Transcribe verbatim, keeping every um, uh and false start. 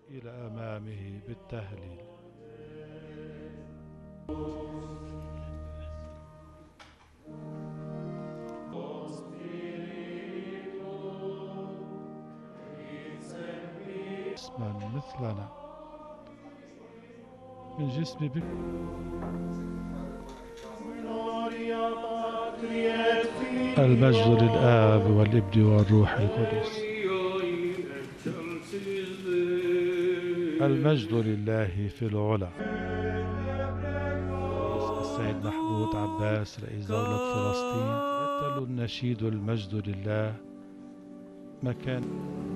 إلى أمامه بالتهليل. جسما مثلنا من جسم بك. المجد للآب والابن والروح القدس. المجد لله في العلا. السيد محمود عباس رئيس دولة فلسطين رتلوا النشيد المجد لله مكان